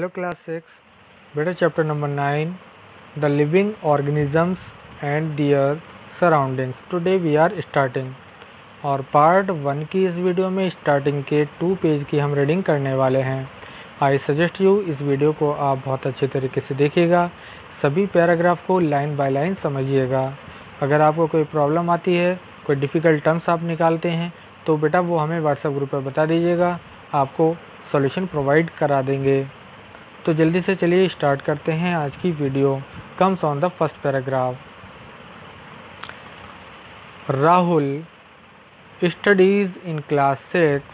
Hello class 6, beta chapter number 9, the living organisms and their surroundings. Today we are starting और part 1 की इस video में starting के 2 page की हम रीडिंग करने वाले हैं। आई सजेस्ट यू इस वीडियो को आप बहुत अच्छे तरीके से देखिएगा, सभी पैराग्राफ को लाइन बाय लाइन समझिएगा। अगर आपको कोई प्रॉब्लम आती है, कोई डिफ़िकल्ट टर्म्स आप निकालते हैं तो बेटा वो हमें व्हाट्सएप ग्रुप पर बता दीजिएगा, आपको सॉल्यूशन प्रोवाइड करा देंगे। तो जल्दी से चलिए स्टार्ट करते हैं आज की video. Comes on the first paragraph. Rahul studies in class 6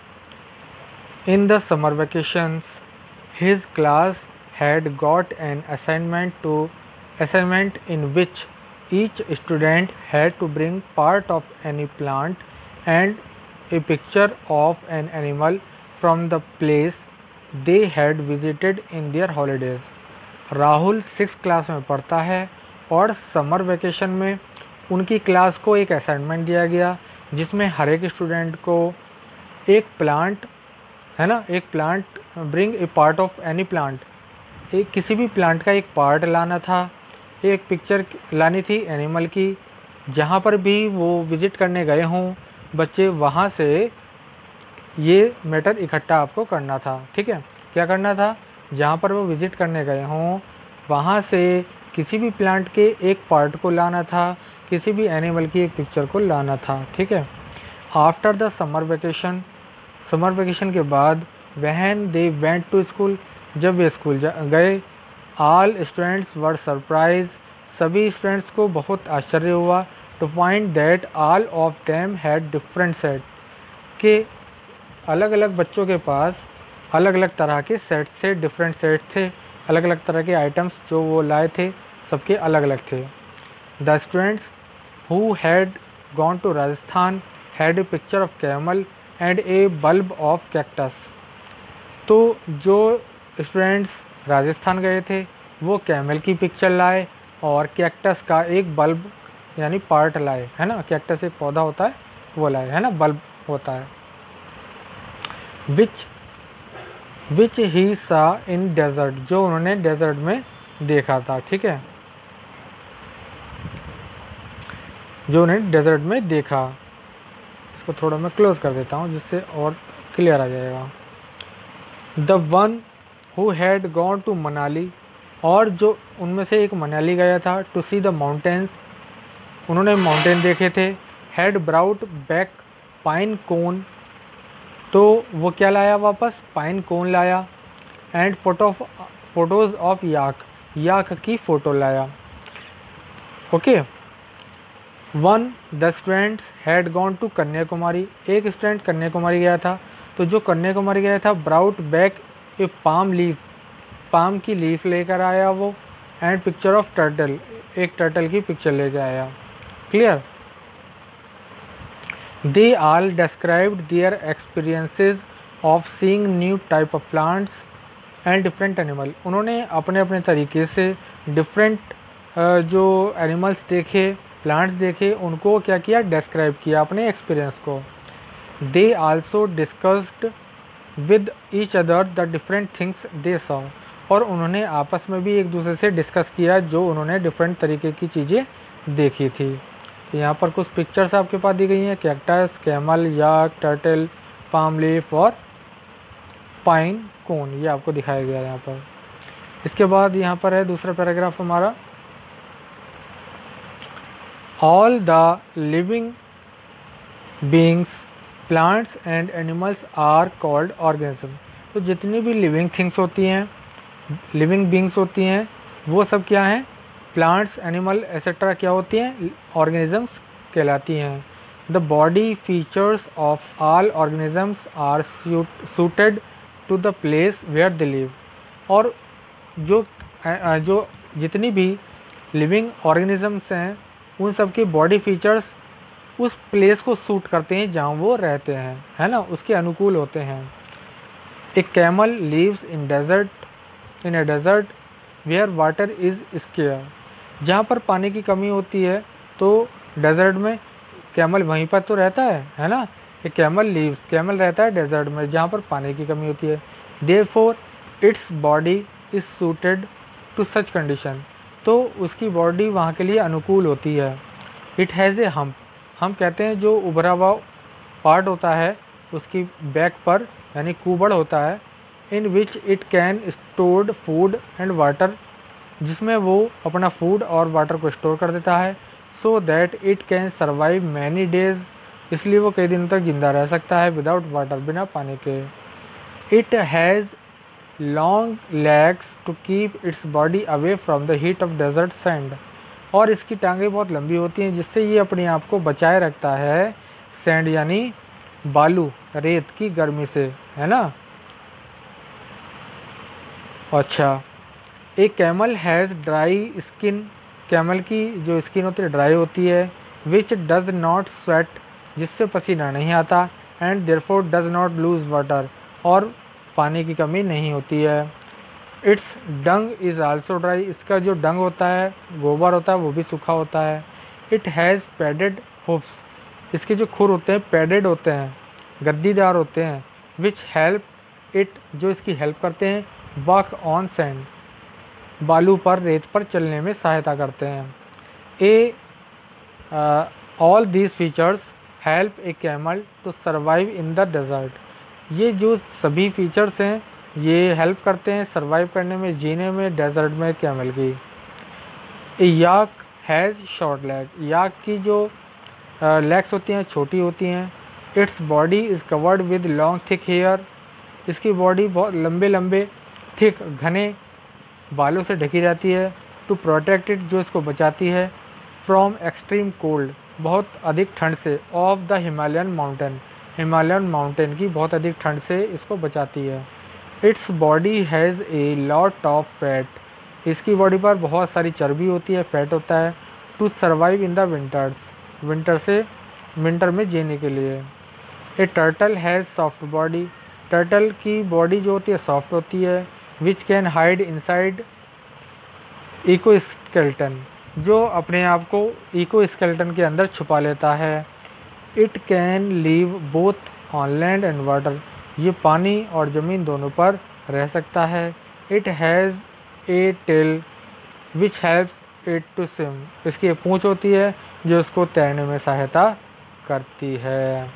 in the summer vacations. His class had got an assignment in which each student had to bring part of any plant and a picture of an animal from the place they had visited in their holidays. Rahul 6th class में पढ़ता है और summer vacation में उनकी class को एक assignment दिया गया जिसमें हर एक स्टूडेंट को एक प्लांट है ना, एक plant bring a part of any plant, एक किसी भी प्लांट का एक पार्ट लाना था, एक पिक्चर लानी थी एनिमल की, जहाँ पर भी वो विज़िट करने गए हों बच्चे, वहाँ से ये मैटर इकट्ठा आपको करना था। ठीक है, क्या करना था, जहाँ पर वो विज़िट करने गए हों वहाँ से किसी भी प्लांट के एक पार्ट को लाना था, किसी भी एनिमल की एक पिक्चर को लाना था। ठीक है। आफ्टर द समर वेकेशन के बाद when they went to school, जब वे स्कूल गए, ऑल स्टूडेंट्स वर सरप्राइज, सभी स्टूडेंट्स को बहुत आश्चर्य हुआ, to find that all of them had different set, के अलग अलग बच्चों के पास अलग अलग तरह के सेट थे, डिफरेंट सेट थे, अलग अलग तरह के आइटम्स जो वो लाए थे सबके अलग अलग थे। The students who had gone to Rajasthan had a picture of camel and a bulb of cactus. तो जो स्टूडेंट्स राजस्थान गए थे वो कैमल की पिक्चर लाए और कैक्टस का एक बल्ब यानी पार्ट लाए, है ना, कैक्टस एक पौधा होता है वो लाए, है ना, बल्ब होता है। विच ही सा इन डेजर्ट, जो उन्होंने डेजर्ट में देखा था। ठीक है, जो उन्हें डेजर्ट में देखा। इसको थोड़ा मैं क्लोज कर देता हूँ जिससे और क्लियर आ जाएगा। The one who had gone to Manali, और जो उनमें से एक मनाली गया था, टू सी द माउंटेन्स, उन्होंने माउंटेन देखे थे, had brought back pine cone, तो वो क्या लाया वापस, पाइन कोन लाया, एंड फोटोज़ ऑफ याक की फ़ोटो लाया। Okay. One the students had gone to Kanyakumari, एक स्टूडेंट कन्याकुमारी गया था, तो जो कन्याकुमारी गया था brought back a palm leaf, palm की लीफ लेकर आया वो, एंड पिक्चर ऑफ टर्टल, एक टर्टल की पिक्चर लेकर आया। Clear. They all described their experiences of seeing new type of plants and different animal, उन्होंने अपने अपने तरीके से डिफरेंट जो एनिमल्स देखे, प्लांट्स देखे, उनको क्या किया, डिस्क्राइब किया अपने एक्सपीरियंस को। They also discussed with each other the different things they saw, और उन्होंने आपस में भी एक दूसरे से डिस्कस किया जो उन्होंने डिफरेंट तरीके की चीज़ें देखी थी। यहाँ पर कुछ पिक्चर्स आपके पास दी गई हैं, cactus, camel, yak, turtle, palm leaf और पाइन कोन, ये आपको दिखाया गया है यहाँ पर। इसके बाद यहाँ पर है दूसरा पैराग्राफ हमारा। All the living beings, plants and animals are called organism, तो जितनी भी लिविंग थिंग्स होती हैं, लिविंग बींग्स होती हैं, वो सब क्या हैं, प्लांट्स, एनिमल एसेट्रा क्या होती हैं, ऑर्गेनिजम्स कहलाती हैं। The body features of all organisms are suited to the place where they live, और जो जितनी भी लिविंग ऑर्गेनिजम्स हैं उन सब की बॉडी फीचर्स उस प्लेस को सूट करते हैं जहाँ वो रहते हैं, है ना, उसके अनुकूल होते हैं। A camel lives in a desert where water is scarce, जहाँ पर पानी की कमी होती है तो डेजर्ट में कैमल वहीं पर तो रहता है ना, ए कैमल लीव्स, कैमल रहता है डेजर्ट में जहाँ पर पानी की कमी होती है। Therefore its body is suited to such condition, तो उसकी बॉडी वहाँ के लिए अनुकूल होती है। इट हैज़ ए हम कहते हैं जो उभरा हुआ पार्ट होता है उसकी बैक पर, यानी कुबड़ होता है, in which it can stored food and water, जिसमें वो अपना फूड और वाटर को स्टोर कर देता है, so that it can survive many days, इसलिए वो कई दिनों तक जिंदा रह सकता है, विदाउट वाटर, बिना पानी के। It has long legs to keep its body away from the heat of desert sand, और इसकी टांगें बहुत लंबी होती हैं जिससे ये अपने आप को बचाए रखता है सैंड यानी बालू, रेत की गर्मी से, है ना। अच्छा, एक camel has dry skin, camel की जो स्किन होती है ड्राई होती है, विच डज नॉट स्वेट, जिससे पसीना नहीं आता, and therefore does not lose water, और पानी की कमी नहीं होती है। Its dung is also dry, इसका जो डंग होता है, गोबर होता है, वो भी सूखा होता है। इट हैज़ पैडेड हुफ्स, इसके जो खुर होते हैं पैडेड होते हैं, गद्दीदार होते हैं, विच हेल्प इट, जो इसकी हेल्प करते हैं, वॉक ऑन सैंड, बालू पर, रेत पर चलने में सहायता करते हैं। All these features help a camel to survive in the desert, ये जो सभी फीचर्स हैं ये हेल्प करते हैं सर्वाइव करने में, जीने में डेजर्ट में कैमल की। A yak has short leg, yak की जो लेग्स होती हैं छोटी होती हैं। Its body is covered with long thick hair, इसकी बॉडी बहुत लंबे लंबे थिक घने बालों से ढकी रहती है। टू प्रोटेक्ट इट, जो इसको बचाती है, फ्रॉम एक्सट्रीम कोल्ड, बहुत अधिक ठंड से, of the Himalayan mountain, Himalayan mountain की बहुत अधिक ठंड से इसको बचाती है। Its body has a lot of fat, इसकी बॉडी पर बहुत सारी चर्बी होती है, फैट होता है। To survive in the winters, winter में जीने के लिए। A turtle has soft body, turtle की बॉडी जो होती है सॉफ्ट होती है। Which can hide inside exoskeleton, जो अपने आप को इकोस्केलेटन के अंदर छुपा लेता है। It can live both on land and water, ये पानी और ज़मीन दोनों पर रह सकता है। It has a tail which helps it to swim, इसकी एक पूँछ होती है जो इसको तैरने में सहायता करती है।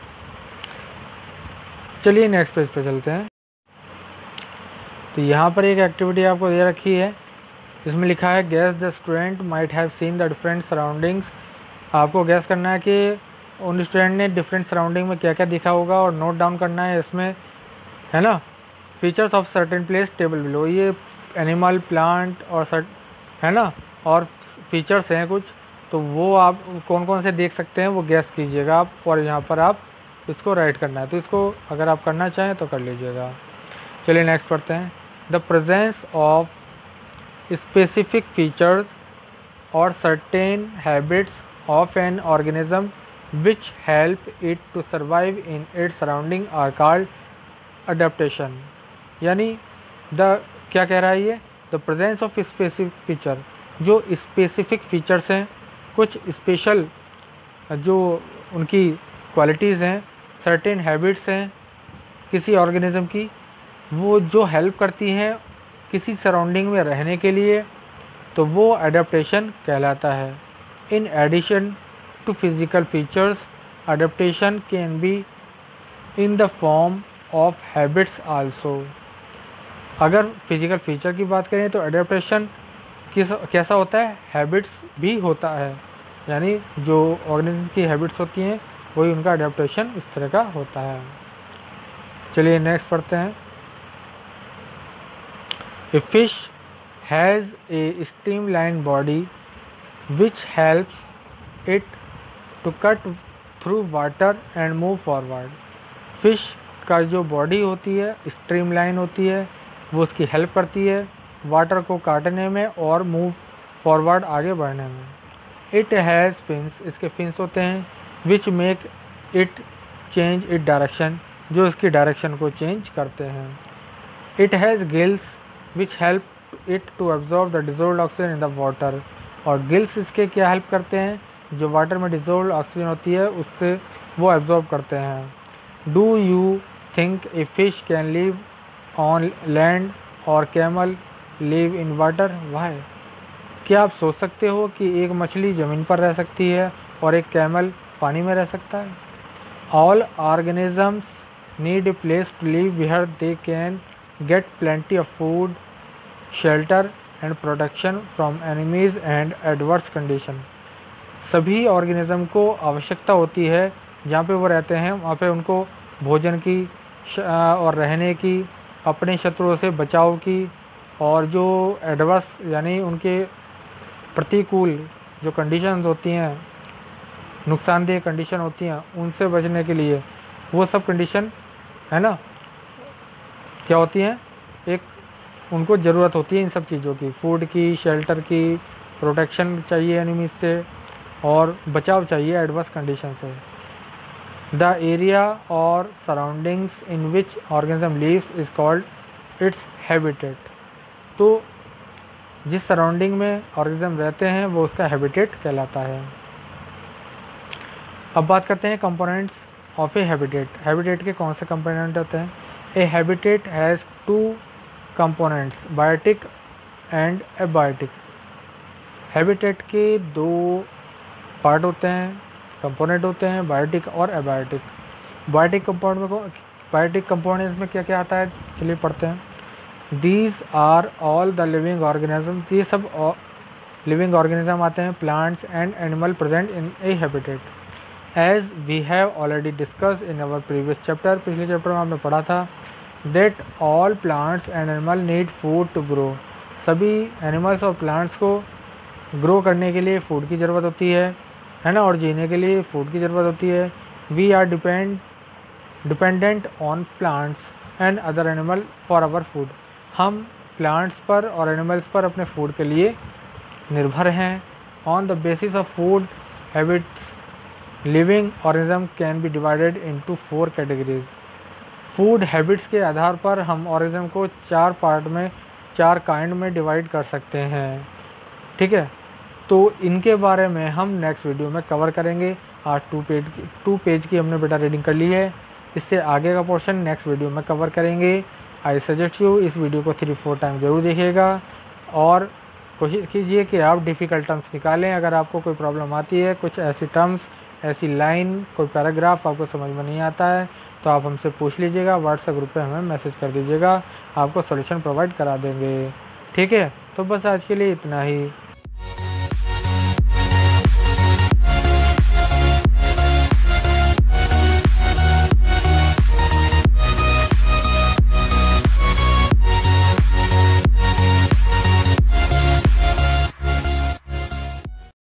चलिए नेक्स्ट पेज पे चलते हैं। तो यहाँ पर एक एक्टिविटी आपको दे रखी है, इसमें लिखा है guess the student might have seen the different surroundings, आपको गैस करना है कि उन स्टूडेंट ने डिफरेंट सराउंडिंग में क्या क्या दिखा होगा और नोट डाउन करना है इसमें, है ना। Features of certain place table below, ये एनिमल, प्लांट और है ना, और फीचर्स हैं कुछ, तो वो आप कौन कौन से देख सकते हैं वो गैस कीजिएगा आप, और यहाँ पर आप इसको राइट करना है, तो इसको अगर आप करना चाहें तो कर लीजिएगा। चलिए नेक्स्ट पढ़ते हैं। The presence of specific features और certain habits of an organism which help it to survive in its surrounding are called adaptation, यानी क्या कह रहा है ये, the presence of specific feature, जो स्पेसिफिक फीचर्स हैं, कुछ स्पेशल जो उनकी क्वालिटीज़ हैं, सर्टेन हैबिट्स हैं किसी ऑर्गेनिज्म की, वो जो हेल्प करती हैं किसी सराउंडिंग में रहने के लिए, तो वो अडेप्टेशन कहलाता है। In addition to physical features, adaptation can be in the form of habits also, अगर फिजिकल फीचर की बात करें तो अडेप्टेशन कैसा होता है, हैबिट्स भी होता है, यानी जो ऑर्गेनिज्म की हैबिट्स होती हैं वही उनका अडेप्टेशन इस तरह का होता है। चलिए नेक्स्ट पढ़ते हैं। A fish has a streamline body which helps it to cut through water and move forward, fish का जो बॉडी होती है स्ट्रीमलाइन होती है, वो उसकी हेल्प करती है वाटर को काटने में और मूव फॉरवर्ड आगे बढ़ने में। इट हैज़ फिन्स, इसके फिन्स होते हैं, which make it change it direction, जो इसकी डायरेक्शन को चेंज करते हैं। It has gills which help it to absorb the dissolved oxygen in the water, और गिल्स इसके क्या हेल्प करते हैं, जो वाटर में डिजोल्व ऑक्सीजन होती है उससे वो एब्जॉर्ब करते हैं। Do you think a fish can live on land और camel live in water? Why? क्या आप सोच सकते हो कि एक मछली ज़मीन पर रह सकती है और एक कैमल पानी में रह सकता है? All organisms need a place to live where they can get plenty of food, shelter and protection from enemies and adverse condition. सभी ऑर्गेनिज्म को आवश्यकता होती है जहाँ पे वो रहते हैं वहाँ पे उनको भोजन की और रहने की, अपने शत्रुओं से बचाव की, और जो एडवर्स यानी उनके प्रतिकूल जो कंडीशंस होती हैं, नुकसानदेह कंडीशन होती हैं, उनसे बचने के लिए वो सब कंडीशन है ना क्या होती हैं, एक उनको ज़रूरत होती है इन सब चीज़ों की, फूड की, शेल्टर की, प्रोटेक्शन चाहिए एनिमीज से और बचाव चाहिए एडवर्स कंडीशन से। द एरिया और surroundings in which organism lives is called its habitat. तो जिस सराउंडिंग में ऑर्गेनिज्म रहते हैं वो उसका हैबिटेट कहलाता है। अब बात करते हैं components of a habitat. Habitat के कौन से कंपोनेंट होते हैं? A habitat has two components, biotic and abiotic. Habitat के दो पार्ट होते हैं, कंपोनेंट होते हैं, बायोटिक और एबायोटिक। बायोटिक कंपोनेंट्स में क्या क्या आता है चलिए पढ़ते हैं। These are all the living organisms, ये सब लिविंग ऑर्गेनिज्म आते हैं, plants and animal present in a habitat. As we have already discuss in our previous chapter, पिछले चैप्टर में हमने पढ़ा था, that all plants and animal need food to grow. सभी एनिमल्स और प्लांट्स को ग्रो करने के लिए फूड की ज़रूरत होती है ना, और जीने के लिए फूड की ज़रूरत होती है। We are dependent on plants and other animal for our food. हम प्लांट्स पर और एनिमल्स पर अपने फूड के लिए निर्भर हैं। On the basis of food habits living organism can be divided into 4 categories. Food habits के आधार पर हम ऑर्गेनिज्म को 4 पार्ट में, 4 काइंड में डिवाइड कर सकते हैं। ठीक है, तो इनके बारे में हम नेक्स्ट वीडियो में कवर करेंगे। आज 2 पेज की हमने बेटा रीडिंग कर ली है, इससे आगे का पोर्शन नेक्स्ट वीडियो में कवर करेंगे। आई सजेस्ट यू इस वीडियो को 3-4 टाइम ज़रूर देखिएगा और कोशिश कीजिए कि आप डिफ़िकल्ट टर्म्स निकालें। अगर आपको कोई प्रॉब्लम आती है, कुछ ऐसी टर्म्स, ऐसी लाइन, कोई पैराग्राफ आपको समझ में नहीं आता है, तो आप हमसे पूछ लीजिएगा, व्हाट्सएप ग्रुप पे हमें मैसेज कर दीजिएगा, आपको सॉल्यूशन प्रोवाइड करा देंगे। ठीक है, तो बस आज के लिए इतना ही।